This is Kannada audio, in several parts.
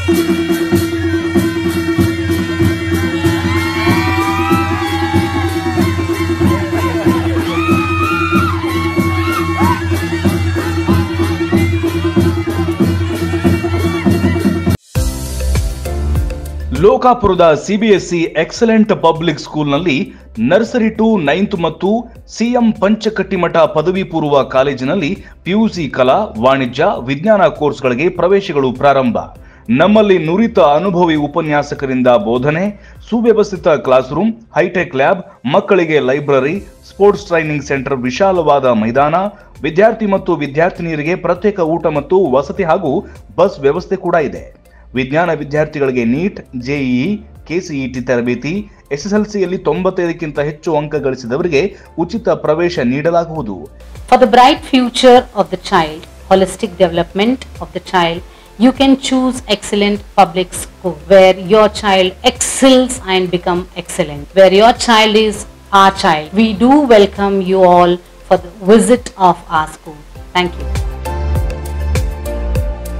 ಲೋಕಾಪುರದ ಸಿಬಿಎಸ್ಇ ಎಕ್ಸಲೆಂಟ್ ಪಬ್ಲಿಕ್ ಸ್ಕೂಲ್ನಲ್ಲಿ ನರ್ಸರಿ ಟು 9th ಮತ್ತು ಸಿಎಂ ಪಂಚಕಟ್ಟಿಮಠ ಪದವಿ ಪೂರ್ವ ಕಾಲೇಜಿನಲ್ಲಿ ಪಿಯುಸಿ ಕಲಾ, ವಾಣಿಜ್ಯ, ವಿಜ್ಞಾನ ಕೋರ್ಸ್ಗಳಿಗೆ ಪ್ರವೇಶಗಳು ಪ್ರಾರಂಭ. ನಮ್ಮಲ್ಲಿ ನುರಿತ ಅನುಭವಿ ಉಪನ್ಯಾಸಕರಿಂದ ಬೋಧನೆ, ಸುವ್ಯವಸ್ಥಿತ ಕ್ಲಾಸ್ ರೂಮ್, ಹೈಟೆಕ್ ಲ್ಯಾಬ್, ಮಕ್ಕಳಿಗೆ ಲೈಬ್ರರಿ, ಸ್ಪೋರ್ಟ್ಸ್ ಟ್ರೈನಿಂಗ್ ಸೆಂಟರ್, ವಿಶಾಲವಾದ ಮೈದಾನ, ವಿದ್ಯಾರ್ಥಿ ಮತ್ತು ವಿದ್ಯಾರ್ಥಿನಿಯರಿಗೆ ಪ್ರತ್ಯೇಕ ಊಟ ಮತ್ತು ವಸತಿ ಹಾಗೂ ಬಸ್ ವ್ಯವಸ್ಥೆ ಕೂಡ ಇದೆ. ವಿಜ್ಞಾನ ವಿದ್ಯಾರ್ಥಿಗಳಿಗೆ ನೀಟ್, ಜೆಇಇ, ಕೆಸಿಇಟಿ ತರಬೇತಿ, ಎಸ್ಎಸ್ಎಲ್ಸಿಯಲ್ಲಿ 95ಕ್ಕಿಂತ ಹೆಚ್ಚು ಅಂಕ ಗಳಿಸಿದವರಿಗೆ ಉಚಿತ ಪ್ರವೇಶ ನೀಡಲಾಗುವುದು. For the bright future of the child, holistic development of the child, you can choose excellent public school where your child excels and become excellent, where your child is our child. We do welcome you all for the visit of our school. Thank you.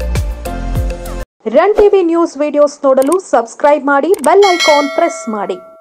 Run TV news videos ನೋಡಲು ಸಬ್ಸ್ಕ್ರೈಬ್ ಮಾಡಿ, ಬೆಲ್ ಐಕಾನ್ ಪ್ರೆಸ್ ಮಾಡಿ.